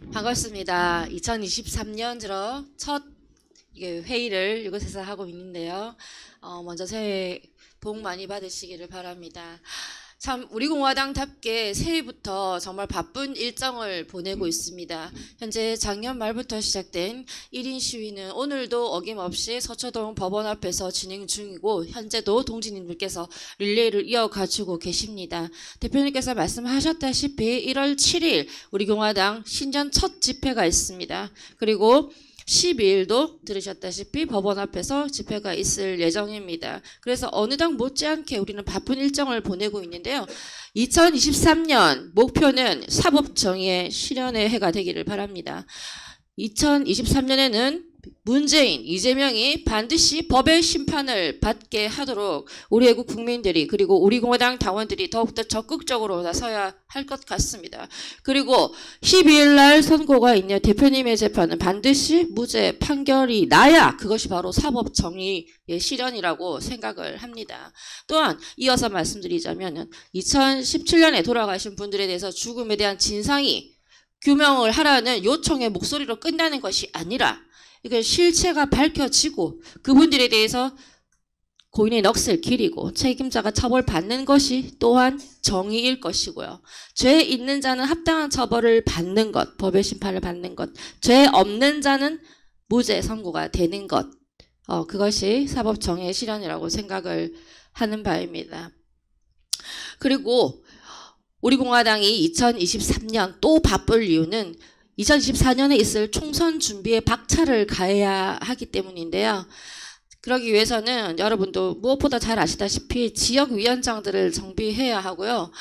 반갑습니다. 2023년 들어 첫 회의를 이곳에서 하고 있는데요. 먼저 새해 복 많이 받으시기를 바랍니다. 참 우리 공화당답게 새해부터 정말 바쁜 일정을 보내고 있습니다. 현재 작년 말부터 시작된 1인 시위는 오늘도 어김없이 서초동 법원 앞에서 진행 중이고 현재도 동지님들께서 릴레이를 이어가지고 계십니다. 대표님께서 말씀하셨다시피 1월 7일 우리 공화당 신년 첫 집회가 있습니다. 그리고 12일도 들으셨다시피 법원 앞에서 집회가 있을 예정입니다. 그래서 어느 당 못지않게 우리는 바쁜 일정을 보내고 있는데요. 2023년 목표는 사법정의의 실현의 해가 되기를 바랍니다. 2023년에는 문재인, 이재명이 반드시 법의 심판을 받게 하도록 우리 애국 국민들이 그리고 우리 공화당 당원들이 더욱더 적극적으로 나서야 할 것 같습니다. 그리고 12일 날 선고가 있는 대표님의 재판은 반드시 무죄 판결이 나야 그것이 바로 사법 정의의 실현이라고 생각을 합니다. 또한 이어서 말씀드리자면 2017년에 돌아가신 분들에 대해서 죽음에 대한 진상이 규명을 하라는 요청의 목소리로 끝나는 것이 아니라 이게 실체가 밝혀지고 그분들에 대해서 고인의 넋을 기리고 책임자가 처벌받는 것이 또한 정의일 것이고요. 죄 있는 자는 합당한 처벌을 받는 것, 법의 심판을 받는 것, 죄 없는 자는 무죄 선고가 되는 것, 그것이 사법정의의 실현이라고 생각을 하는 바입니다. 그리고 우리 공화당이 2023년 또 바쁠 이유는 2024년에 있을 총선 준비에 박차를 가해야 하기 때문인데요. 그러기 위해서는 여러분도 무엇보다 잘 아시다시피 지역위원장들을 정비해야 하고요.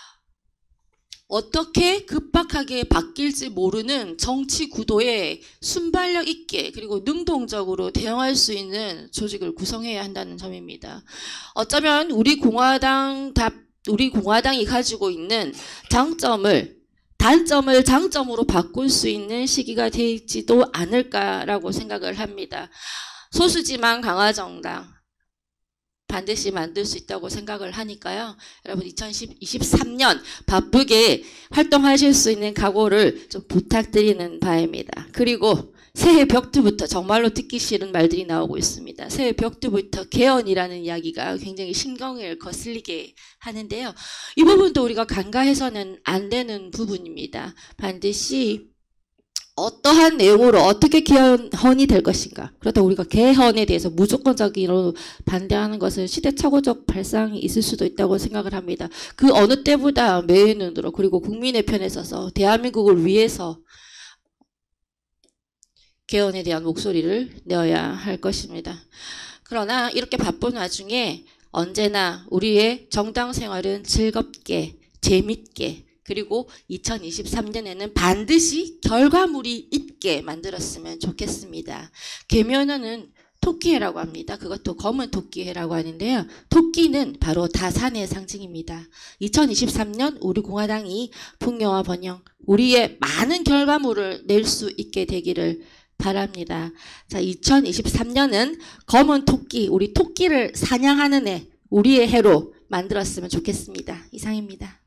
어떻게 급박하게 바뀔지 모르는 정치 구도에 순발력 있게 그리고 능동적으로 대응할 수 있는 조직을 구성해야 한다는 점입니다. 어쩌면 우리 공화당이 가지고 있는 단점을 장점으로 바꿀 수 있는 시기가 되지도 않을까라고 생각을 합니다. 소수지만 강화정당 반드시 만들 수 있다고 생각을 하니까요. 여러분 2023년 바쁘게 활동하실 수 있는 각오를 좀 부탁드리는 바입니다. 그리고 새해 벽두부터 정말로 듣기 싫은 말들이 나오고 있습니다. 새해 벽두부터 개헌이라는 이야기가 굉장히 신경을 거슬리게 하는데요. 이 부분도 우리가 간과해서는 안 되는 부분입니다. 반드시 어떠한 내용으로 어떻게 개헌이 될 것인가. 그렇다고 우리가 개헌에 대해서 무조건적으로 반대하는 것은 시대착오적 발상이 있을 수도 있다고 생각을 합니다. 그 어느 때보다 매의 눈으로 그리고 국민의 편에 서서 대한민국을 위해서 개헌에 대한 목소리를 내어야 할 것입니다. 그러나 이렇게 바쁜 와중에 언제나 우리의 정당 생활은 즐겁게 재밌게 그리고 2023년에는 반드시 결과물이 있게 만들었으면 좋겠습니다. 계면은 토끼해라고 합니다. 그것도 검은 토끼해라고 하는데요. 토끼는 바로 다산의 상징입니다. 2023년 우리 공화당이 풍요와 번영, 우리의 많은 결과물을 낼 수 있게 되기를 바랍니다. 자, 2023년은 검은 토끼, 우리 토끼를 사냥하는 해, 우리의 해로 만들었으면 좋겠습니다. 이상입니다.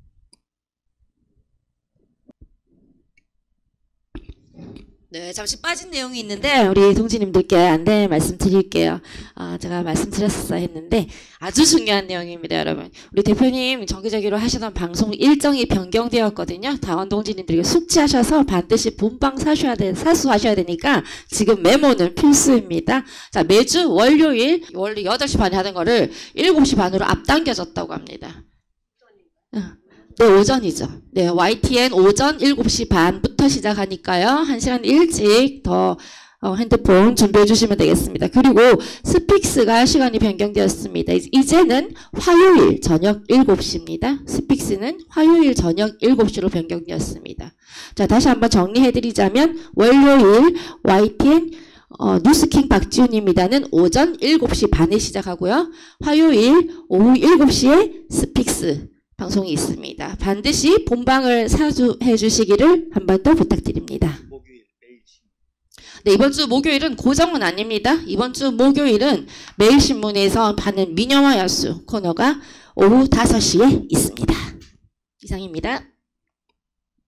네, 잠시 빠진 내용이 있는데 우리 동지님들께 안내 말씀드릴게요. 제가 말씀드렸어야 했는데 아주 중요한 내용입니다, 여러분. 우리 대표님 정기적으로 하시던 방송 일정이 변경되었거든요. 당원 동지님들에게 숙지하셔서 반드시 본방 사수하셔야 되니까 지금 메모는 필수입니다. 자, 매주 월요일 원래 8시 반에 하는 거를 7시 반으로 앞당겨졌다고 합니다. 네, 오전이죠. 네, YTN 오전 7시 반부터 시작하니까요. 1시간 일찍 더 핸드폰 준비해 주시면 되겠습니다. 그리고 스픽스가 시간이 변경되었습니다. 이제는 화요일 저녁 7시입니다. 스픽스는 화요일 저녁 7시로 변경되었습니다. 자, 다시 한번 정리해 드리자면 월요일 YTN 뉴스킹 박지훈입니다는 오전 7시 반에 시작하고요. 화요일 오후 7시에 스픽스 방송이 있습니다. 반드시 본방을 사수해 주시기를 한 번 더 부탁드립니다. 네, 이번 주 목요일은 고정은 아닙니다. 이번 주 목요일은 매일신문에서 파는 미녀와 야수 코너가 오후 5시에 있습니다. 이상입니다.